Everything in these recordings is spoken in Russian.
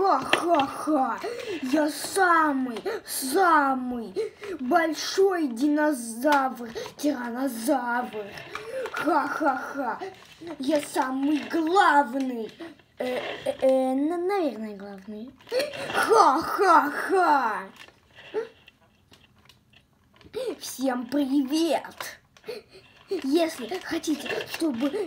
Ха-ха-ха! Я самый большой динозавр, тиранозавр. Ха-ха-ха! Я самый главный. Наверное, главный. Ха-ха-ха! Всем привет! Если хотите, чтобы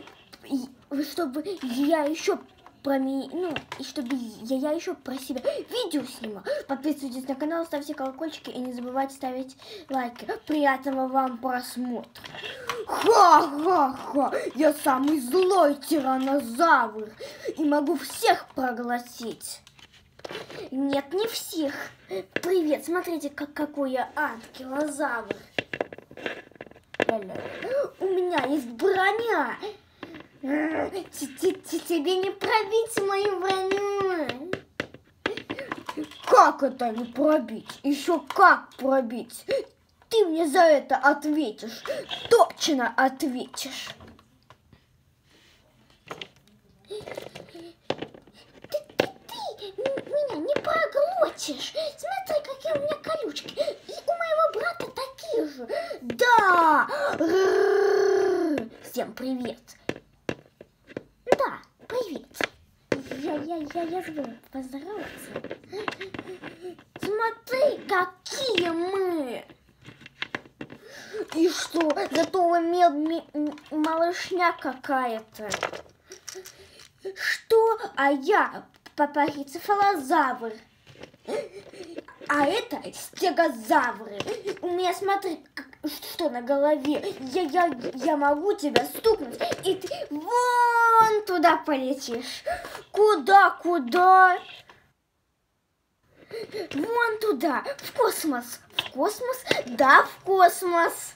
я еще чтобы я еще про себя видео сниму, подписывайтесь на канал, ставьте колокольчики и не забывайте ставить лайки. Приятного вам просмотра. Ха-ха-ха! Я самый злой тиранозавр и могу всех проглотить. Нет, не всех. Привет, смотрите, какой я анкилозавр. У меня есть броня. Тебе не пробить мою броню. Как это не пробить? Еще как пробить? Ты мне за это ответишь. Точно ответишь. Ты меня не проглотишь. Смотри, какие у меня колючки. И у моего брата такие же. Да! Всем привет. Да, привет. Я забыла поздороваться. Смотри, какие мы. И что? Зато малышня какая-то. Что? А я папарицефалозавр. А это стегозавры. У меня, смотри, что на голове. Я могу тебя стукнуть, и ты вон туда полетишь. Куда? Вон туда, в космос. В космос? Да, в космос.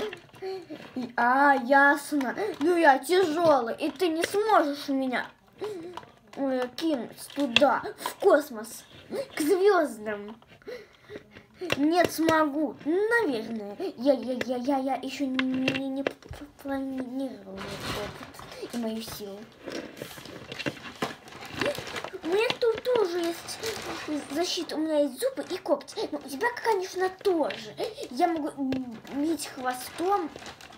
Ясно. Ну я тяжелый, и ты не сможешь меня кинуть туда, в космос, к звездам. Нет, смогу. Наверное. Я еще не планировал этот опыт и мою силу. У меня тут тоже есть защита. У меня есть зубы и когти. Но у тебя, конечно, тоже. Я могу бить хвостом,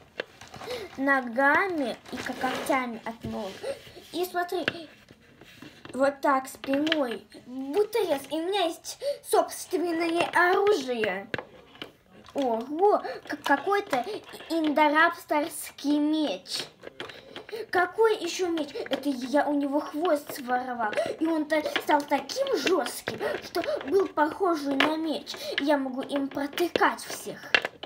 ногами и когтями от ног. И смотри, вот так спиной, будто я, и у меня есть собственное оружие. Ого, какой-то индорапторский меч. Какой еще меч? Это я у него хвост своровал. И он стал таким жестким, что был похожий на меч. Я могу им протыкать всех.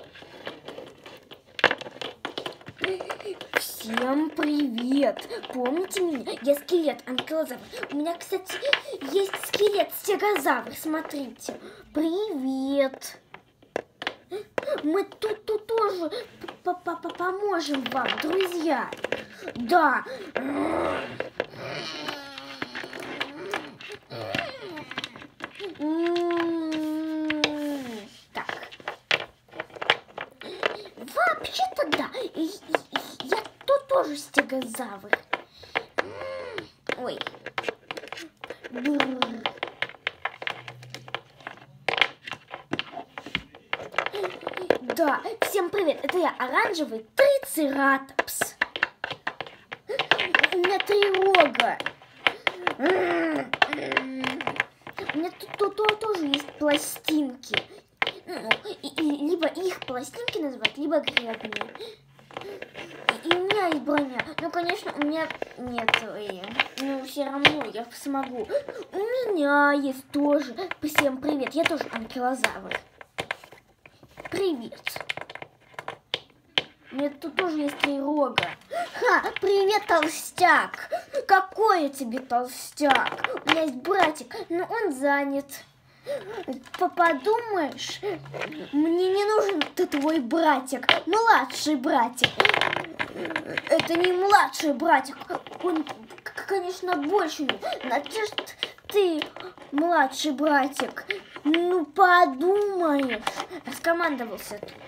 Всем привет! Помните меня? Я скелет анкилозавр. У меня, кстати, есть скелет стегозавр. Смотрите. Привет! Мы тут тоже поможем вам, друзья. Да. Так. Вообще-то да. Я тут тоже стегозавр. Ой. Да, всем привет, это я, оранжевый трицератопс. У меня 3 рога. У меня тут тоже есть пластинки. Либо их пластинки называют, либо гребни. И у меня есть броня. Ну, конечно, у меня нет своей. Но все равно я смогу. У меня есть тоже. Всем привет, я тоже анкилозавр. Привет. У меня тут тоже есть 3 рога. Ха, привет, толстяк. Какой тебе толстяк? У меня есть братик, но он занят. Подумаешь, мне не нужен твой братик, младший братик. Это не младший братик, он, конечно, больше. Надежда, ты младший братик. Ну, подумаешь, раскомандовался тут.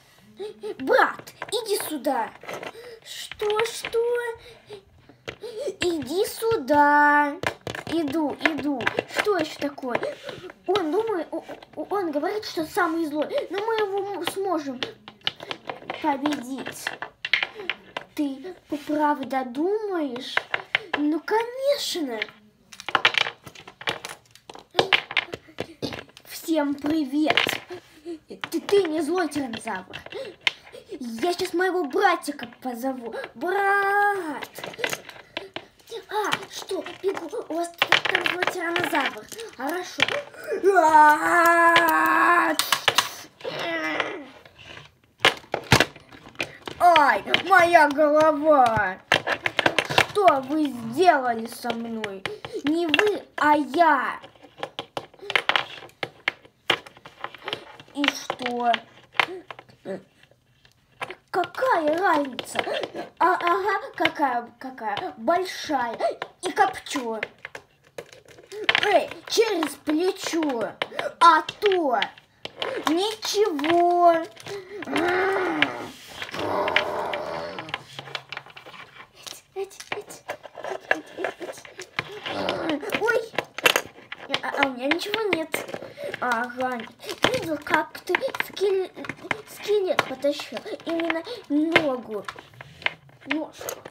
Брат, иди сюда. Что? Иди сюда. Иду. Что еще такое? Он думает, он говорит, что самый злой, но мы его сможем победить. Ты правда думаешь? Ну, конечно. Всем привет. Ты не злой тиранозавр. Я сейчас моего братика позову. Брат! Что? Бегу. У вас там злой тиранозавр. Хорошо. Ай, моя голова! Что вы сделали со мной? Не вы, а я. И что? Какая разница? Ага, какая большая. И копчу. Эй, через плечо. А то ничего. Ой, а у меня ничего нет. Ага, видел, как ты скелет потащил, именно ногу, ножку.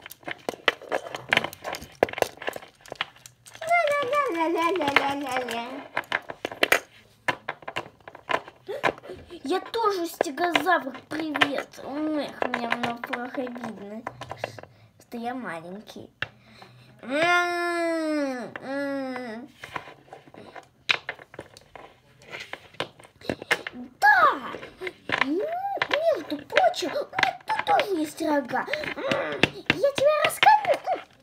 Ля-ля-ля-ля-ля-ля-ля-ля. Я тоже стегозавр, привет. Эх, мне плохо видно, что я маленький. Да, между прочим, у меня тут тоже есть рога. Я тебе расскажу.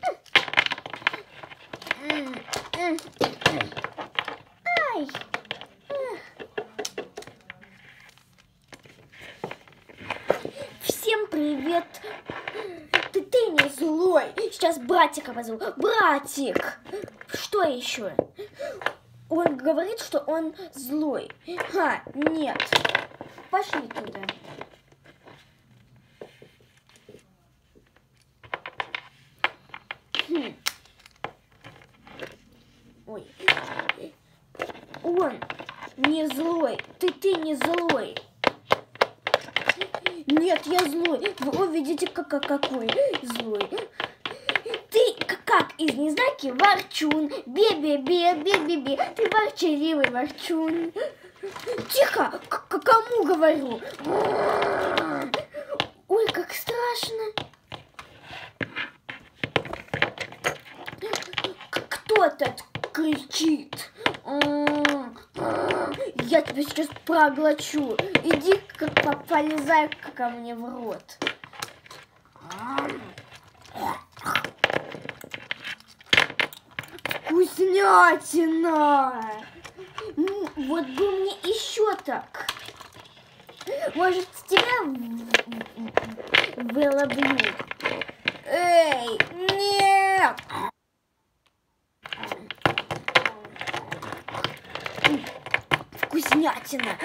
Ай. Всем привет. Ты не злой. Сейчас братика позову. Братик. Что еще? Он говорит, что он злой. Нет. Пошли туда. Ой. Он не злой. Ты не злой. Нет, я злой. Вы видите, какой злой. Ты как из Незнаки ворчун. Бе-бе-бе-бе-бе-бе. Ты ворчаливый ворчун. Тихо, кому говорю? Ой, как страшно. Кто-то кричит. Я тебя сейчас проглочу. Иди полезай ко мне в рот. Вкуснятина! Ну, вот бы мне еще так. Может, тебя выловлю? Эй, нет! Вкуснятина!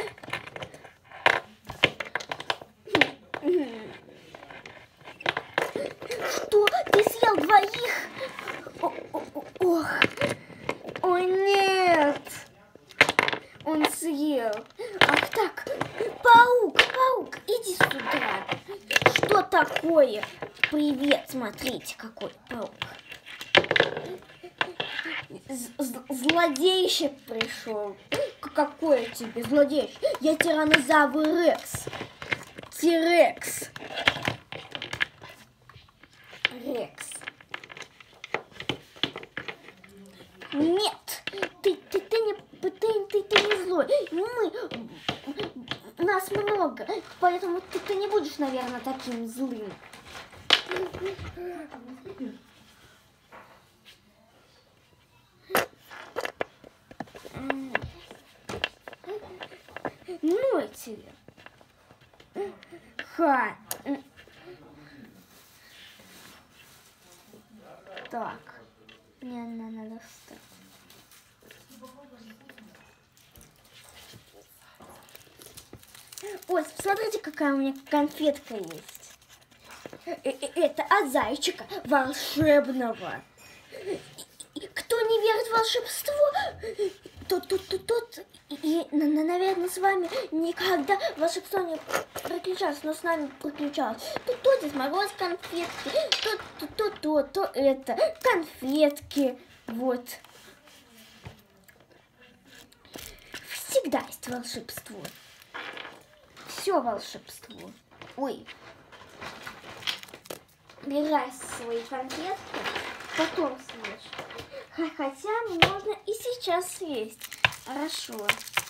Что? Ты съел двоих? Ох! Ой, нет! Он съел. Ах так, паук, иди сюда. Что такое? Привет, смотрите, какой паук. Злодейще пришел. Какое тебе злодейще? Я тиранозавр Рекс. Тирекс. Рекс. Нет, ты не злой. Нас много, поэтому ты не будешь, наверное, таким злым. Ну тебе. Так, мне надо встать. Ой, смотрите, какая у меня конфетка есть. Это от зайчика волшебного. Кто не верит в волшебство, тот, наверное, с вами никогда волшебство не приключалось, но с нами приключалось. То Дед Мороз конфетки, то это, конфетки, вот. Всегда есть волшебство. Все волшебство. Ой. Убирай свои конфетки, потом съешь. Хотя можно и сейчас съесть. Хорошо.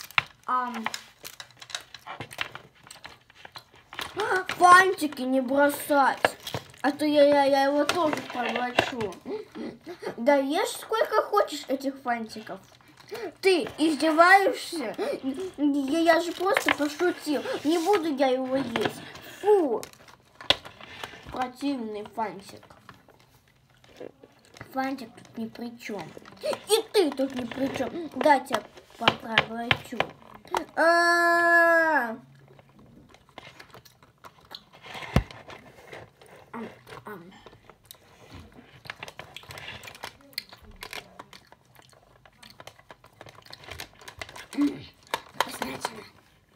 Фантики не бросать. А то я его тоже проглочу. Да ешь сколько хочешь этих фантиков. Ты издеваешься? Я же просто пошутил. Не буду я его есть. Фу. Противный фантик. Фантик тут ни при чем. И ты тут ни при чем. Дайте я проглочу. Вкуснятина.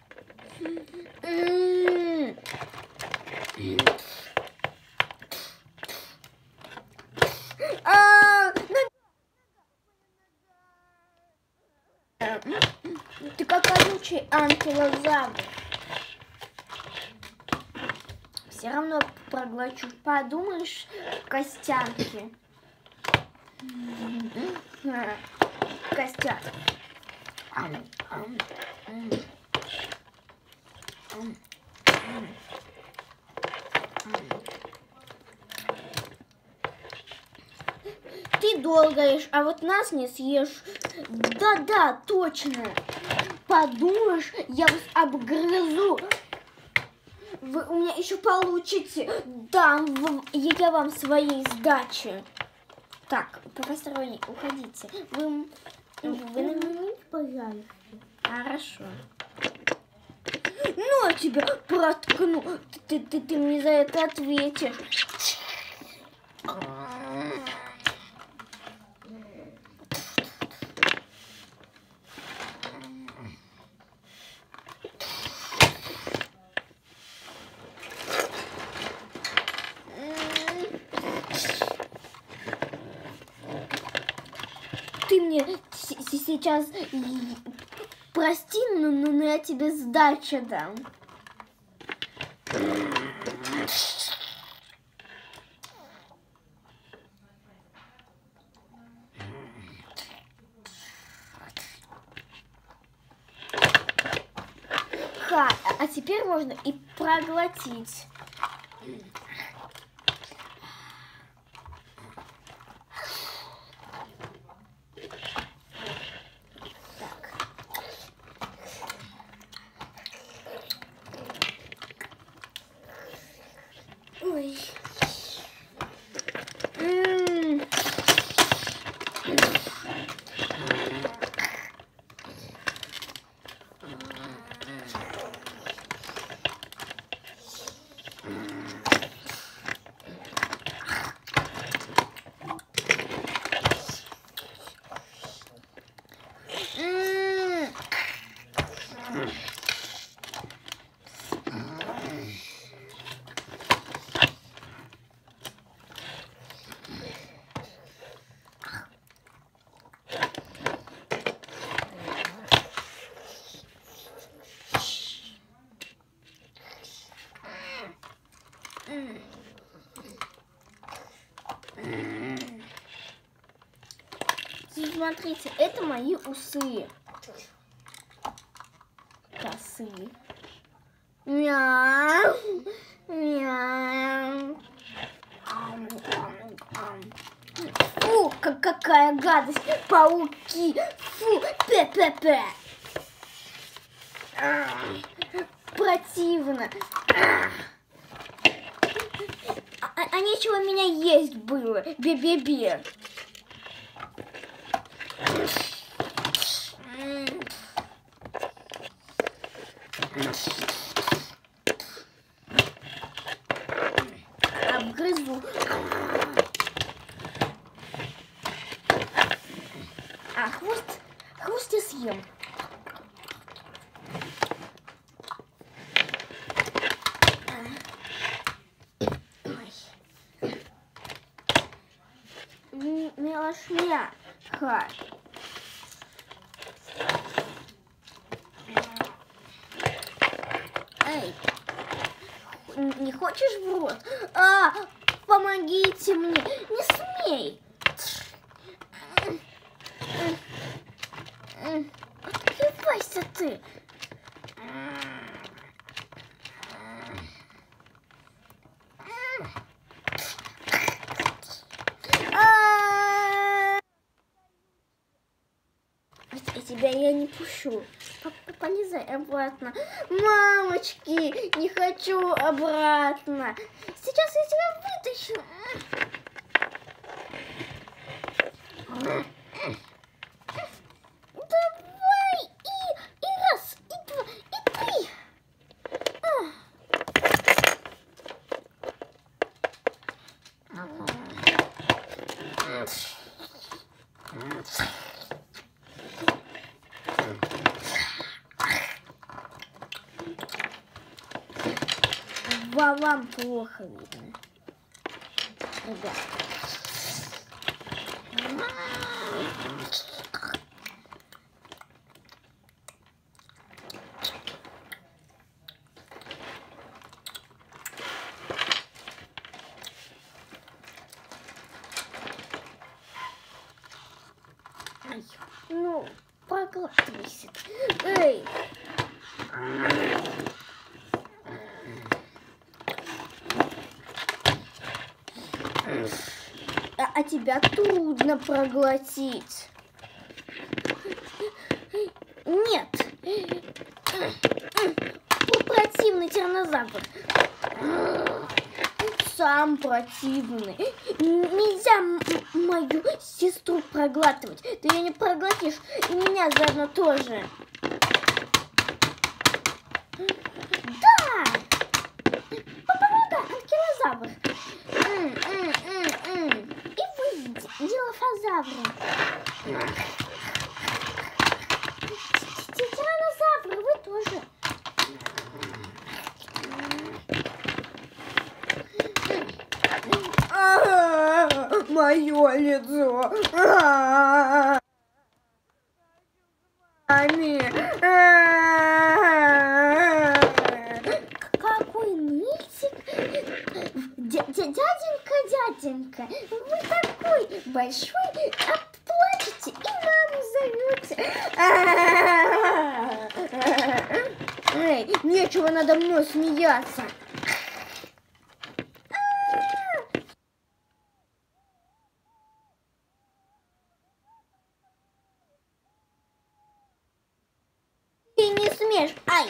Ты как колючий анкилозавр. Все равно проглочу. Подумаешь, костянки. Костяк. Ты долго ешь, а вот нас не съешь. Да, точно. Подумаешь, я вас обгрызу. Вы у меня еще получите. Дам я вам своей сдачи. Так, посторонние, уходите. Вы на минуту, пожалуйста. Хорошо. Ну, я тебя проткну. Ты мне за это ответишь. Ты мне сейчас прости, но я тебе сдачу дам. А теперь можно и проглотить. Ой. Смотрите, это мои усы. Косы. Мяу. Мяу. Фу, какая гадость. Пауки. Фу, пе-пе-пе. Противно. А нечего меня есть было. Бе-бе-бе. Обгрызу. А хвост я съем. Милошняха. Эй, не хочешь в рот? Помогите мне, не смей. Открывайся ты. Тебя я не пущу. Полезай обратно. Мамочки, не хочу обратно. Сейчас я тебя вытащу. Давай. И раз, и два, и три. Вам плохо видно, ребят. Ай, ну, проглатывайся. Эй! А тебя трудно проглотить. Нет. Противный тираннозавр. Сам противный. Нельзя мою сестру проглатывать. Ты ее не проглотишь. И меня заодно тоже. Да! Попробуй, анкилозавр. И вы, дилофазавры. Тираннозавры, вы тоже. Мое лицо. Какой нытик. Дяденька, вы такой большой, плачете и маму зовете. Эй, нечего надо мной смеяться. Ты не смеешь. Ай.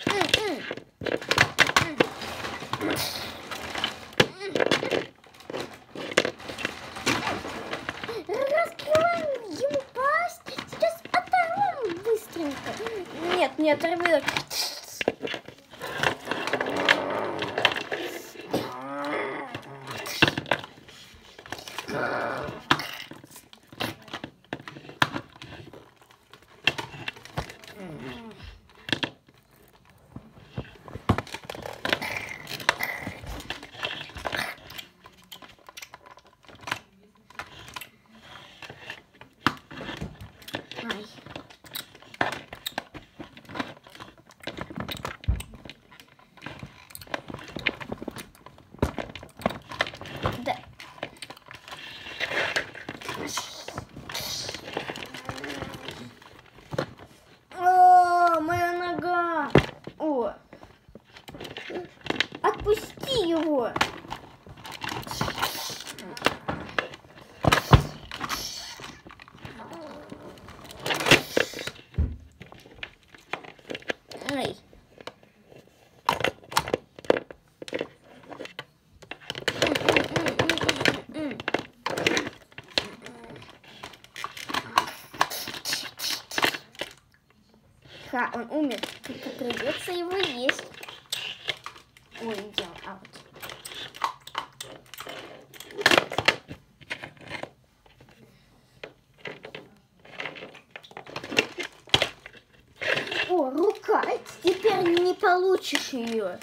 Раскрываем ему пасть. Сейчас оторвем быстренько. Нет, не оторвет. Ай. Да. О, моя нога. О. Отпусти его. Ай. Ха, он умер. Придется его есть. Ой, идем аут. О, рука. Теперь не получишь ее.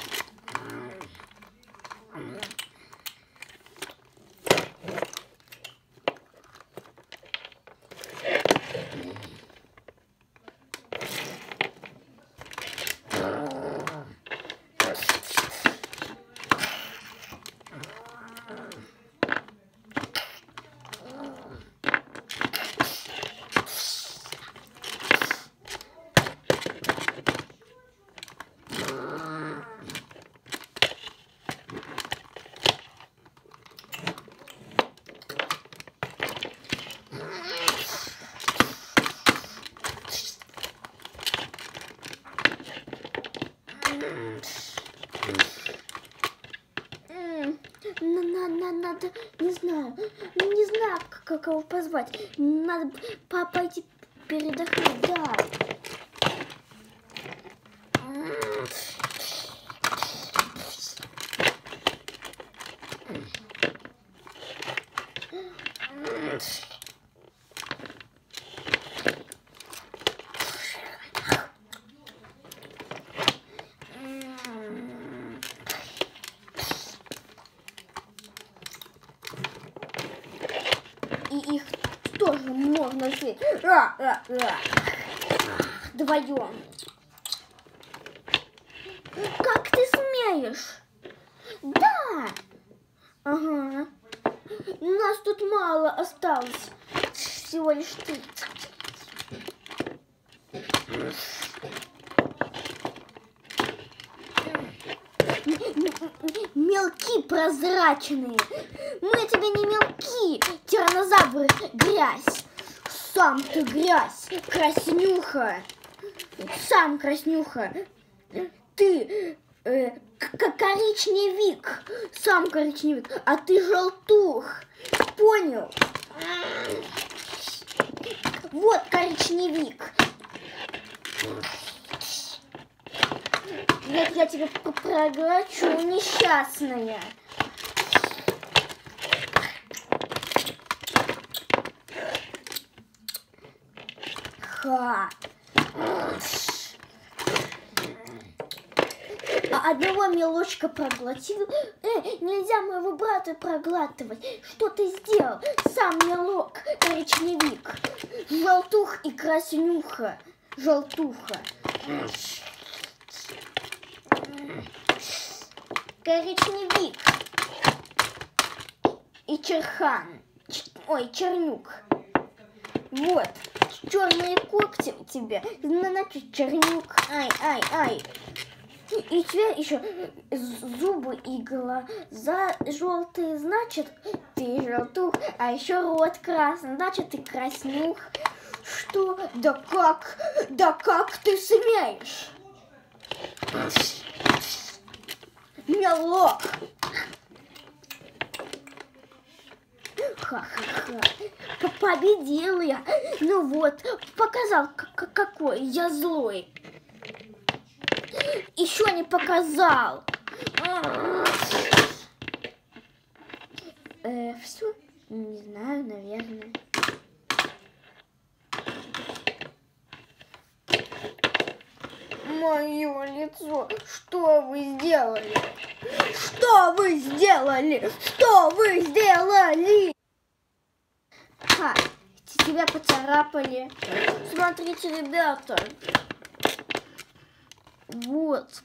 Надо, не знаю, как его позвать. Надо пойти передохнуть, да. И их тоже можно съесть. Вдвоем. Как ты смеешь? Да. Ага. Нас тут мало осталось. Всего лишь 30. Мелки прозрачные. Мы тебе не мелки, тираннозавры, грязь. Сам ты грязь, краснюха. Сам краснюха. Ты коричневик. Сам коричневик, а ты желтух. Понял? Вот коричневик. Вот я тебя проглочу, несчастная. Ха. А одного мелочка проглотил. Нельзя моего брата проглатывать. Что ты сделал? Сам мелок, коричневик. Желтух и краснюха. Желтуха. Коричневик. И черхан. Ой, чернюк. Вот. Черные когти у тебя. Значит, чернюк. Ай. И теперь еще зубы и глаза желтые, значит, ты желтух, а еще рот красный, значит, ты краснюх. Что? Да как ты смеешь? Мелок. Ха-ха-ха. Победил я. Ну вот, показал, какой я злой. Еще не показал. Все? Не знаю, наверное. Мое лицо. Что вы сделали? Что вы сделали? Что вы сделали? Ха, тебя поцарапали. Смотрите, ребята. Вот.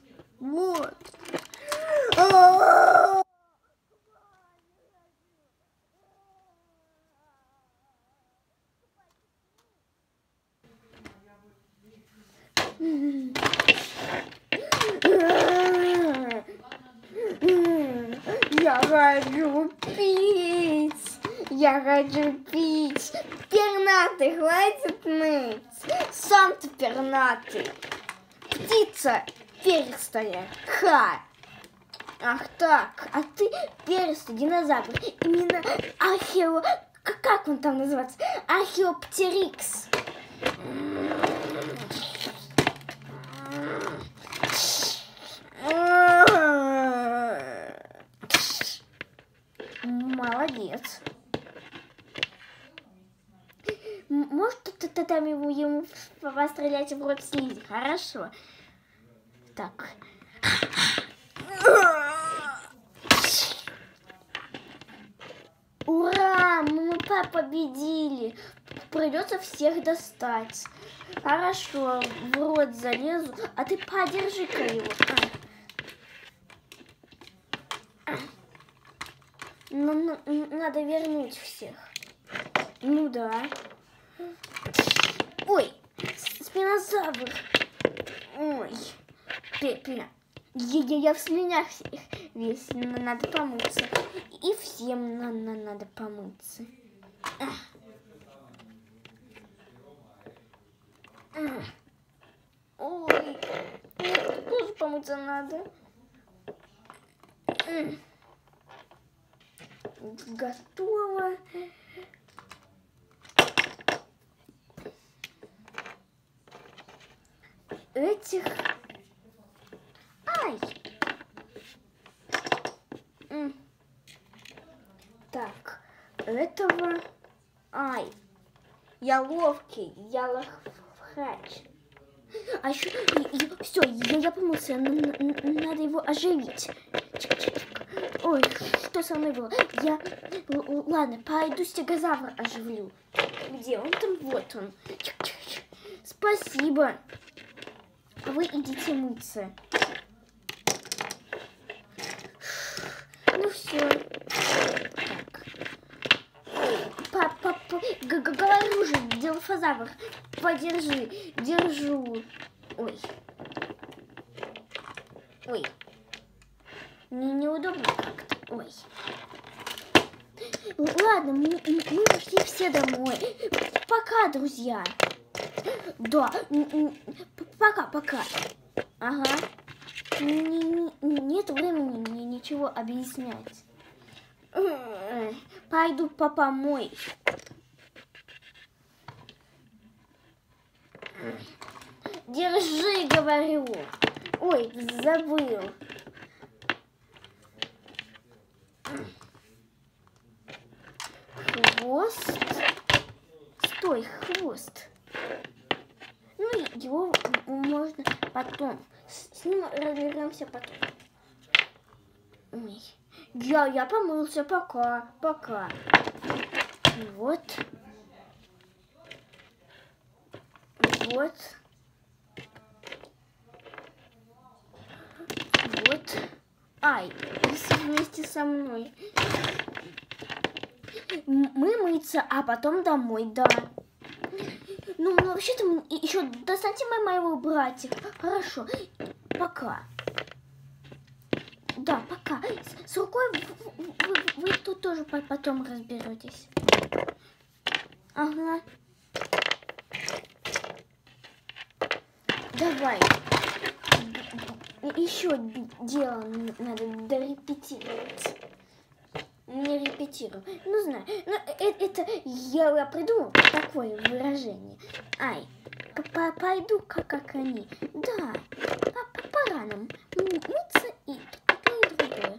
Я хочу пить. Пернатый, хватит ныть. Сам ты пернатый. Птица перистая. Ха. Ах так, а ты перистый динозавр. Именно как он там называется? Археоптерикс. Молодец. может ты там ему пострелять в рот слизи? Хорошо. Так. Ура! Мы победили. Придется всех достать. Хорошо, в рот залезу. А ты подержи-ка его. Надо вернуть всех. Ну да. Ой, спинозавр. Ой, я в слюнях весь. Надо помыться. И всем надо помыться. Ой, мне тоже помыться надо. Готово. Этих... Ай! Так, этого... Ай! Я ловкий, я лохач. А еще... Все, я помылся, надо его оживить. Ой, что со мной было? Ладно, пойду стегозавра оживлю. Где он там? Вот он. Спасибо. А вы идите мыться. Ну все. Так. Говорю же, дилофазавр. Подержи. Держу. Ой. Ой. Мне неудобно как-то. Ой. Ладно, мы пошли все домой. Пока, друзья. Да. Пока. Ага. Нет времени мне ничего объяснять. Пойду помой. Держи, говорю. Ой, забыл. Хвост. Стой, хвост. Ну, его можно потом. С ним разберемся потом. Ой. Я помылся. Пока. Вот. Ай, вместе со мной. Мы мыться, а потом домой, да. Ну, вообще-то еще достаньте моего братика. Хорошо, пока. Да, пока. С рукой вы тут тоже потом разберетесь. Ага. Давай. Еще дело надо дорепетировать. Не репетирую. Ну, знаю. Но это я придумал такое выражение. Ай, пойду как они. Да, пора нам мыться и то и другое.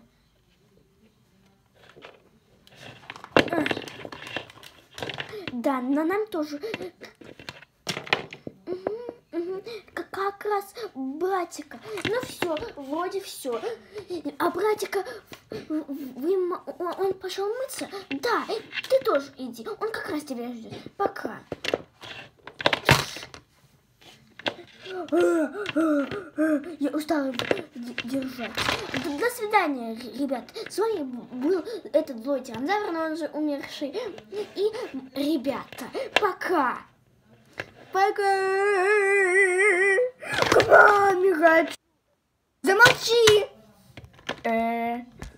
Да, но нам тоже... Как раз братика. Ну все, вроде все. А братика, он пошел мыться? Да, ты тоже иди. Он как раз тебя ждет. Пока. Я устала держать. До свидания, ребят. С вами был этот злой тиранозавр, но он же умерший. И, ребята, пока. Пока. Михаил. Замолчи.